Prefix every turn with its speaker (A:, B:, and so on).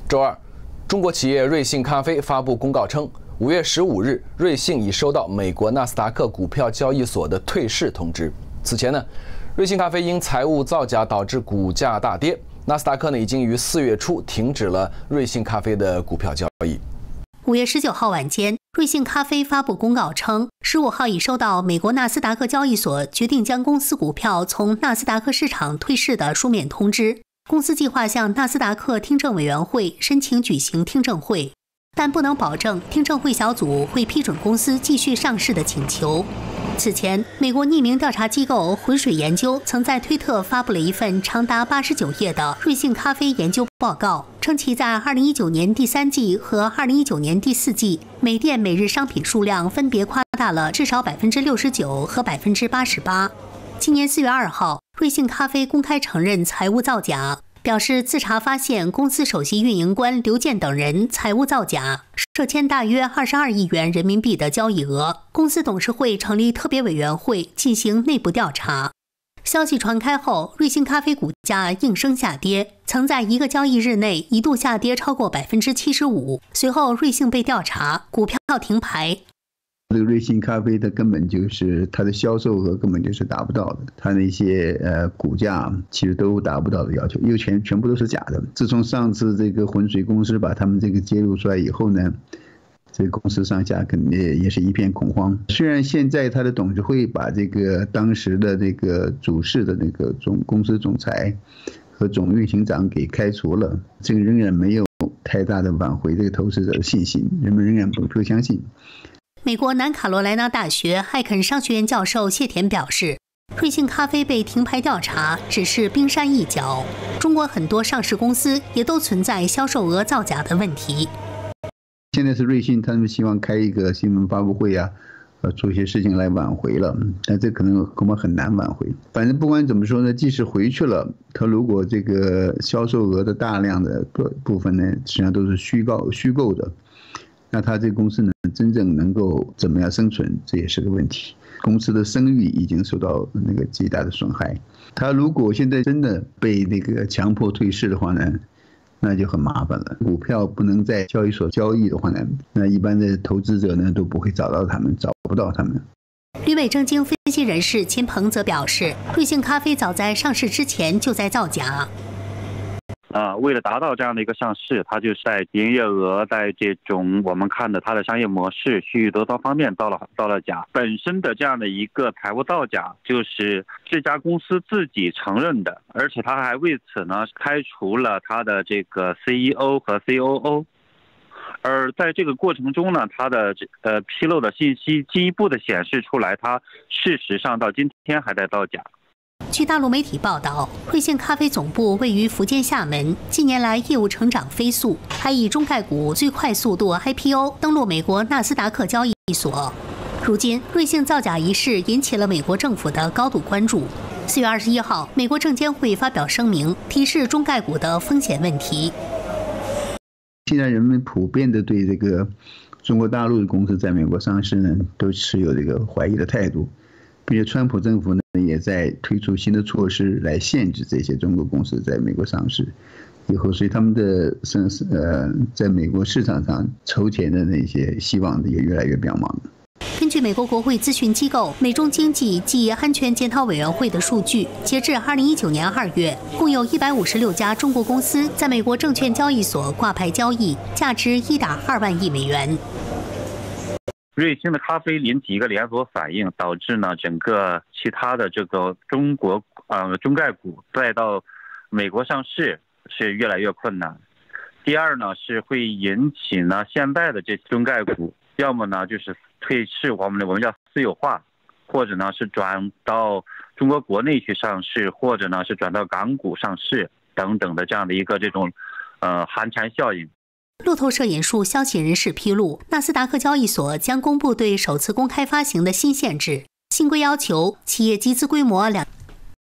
A: 周二，中国企业瑞幸咖啡发布公告称，5月15日，瑞幸已收到美国纳斯达克股票交易所的退市通知。此前呢，瑞幸咖啡因财务造假导致股价大跌，纳斯达克呢已经于4月初停止了瑞幸咖啡的股票交易。
B: 5月19号晚间，瑞幸咖啡发布公告称，15号已收到美国纳斯达克交易所决定将公司股票从纳斯达克市场退市的书面通知。公司计划向纳斯达克听证委员会申请举行听证会，但不能保证听证会小组会批准公司继续上市的请求。此前，美国匿名调查机构浑水研究曾在推特发布了一份长达89页的瑞幸咖啡研究报告，称其在2019年第3季和2019年第4季每店每日商品数量分别夸大了至少69%和88%。今年4月2号，瑞幸咖啡公开承认财务造假，表示自查发现公司首席运营官刘健等人财务造假，涉牵大约22亿元人民币的交易额。公司董事会成立特别委员会进行内部调查。消息传开后，瑞幸咖啡股价应声下跌，曾在一个交易日内一度下跌超过75%。随后，瑞幸被调查，股票停牌。
C: 这个瑞幸咖啡它根本就是它的销售额根本就是达不到的，它那些股价其实都达不到的要求，因为全部都是假的。自从上次这个浑水公司把他们这个揭露出来以后呢，这个公司上下肯定也是一片恐慌。虽然现在他的董事会把这个当时的这个主事的那个公司总裁和总运行长给开除了，这个仍然没有太大的挽回这个投资者的信心，人们仍然不相信。
B: 美国南卡罗来纳大学汉肯商学院教授谢田表示，瑞幸咖啡被停牌调查只是冰山一角，中国很多上市公司也都存在销售额造假的问题。
C: 现在是瑞幸他们希望开一个新闻发布会啊，做一些事情来挽回了，但这可能恐怕很难挽回。反正不管怎么说呢，即使回去了，他如果这个销售额的大量的部分呢，实际上都是虚构的，那他这个公司呢，真正能够怎么样生存，这也是个问题。公司的声誉已经受到那个极大的损害。他如果现在真的被那个强迫退市的话呢，那就很麻烦了。股票不能在交易所交易的话呢，那一般的投资者呢都不会找不到他们。
B: 旅美证券分析人士秦鹏则表示，瑞幸咖啡早在上市之前就在造假。
D: 为了达到这样的一个上市，它就是在营业额，在这种我们看的它的商业模式、许多方面到了假。本身的这样的一个财务造假，就是这家公司自己承认的，而且他还为此呢开除了他的这个 CEO 和 COO。而在这个过程中呢，他的披露的信息进一步的显示出来，他事实上到今天还在造假。
B: 据大陆媒体报道，瑞幸咖啡总部位于福建厦门，近年来业务成长飞速，还以中概股最快速度 IPO 登陆美国纳斯达克交易所。如今，瑞幸造假一事引起了美国政府的高度关注。4月21号，美国证监会发表声明，提示中概股的风险问题。
C: 现在人们普遍的对这个中国大陆的公司在美国上市呢，都持有这个怀疑的态度。并且川普政府呢也在推出新的措施来限制这些中国公司在美国上市以后，所以他们的在美国市场上筹钱的那些希望也越来越渺茫。
B: 根据美国国会咨询机构美中经济及安全检讨委员会的数据，截至2019年2月，共有156家中国公司在美国证券交易所挂牌交易，价值1.2万亿美元。
D: 瑞幸的咖啡引起一个连锁反应，导致呢整个其他的这个中国中概股再到美国上市是越来越困难。第二呢是会引起呢现在的这中概股要么呢就是退市，我们叫私有化，或者呢是转到中国国内去上市，或者呢是转到港股上市等等的这样的一个这种寒蝉效应。
B: 路透社引述消息人士披露，纳斯达克交易所将公布对首次公开发行的新限制。新规要求企业集资规模2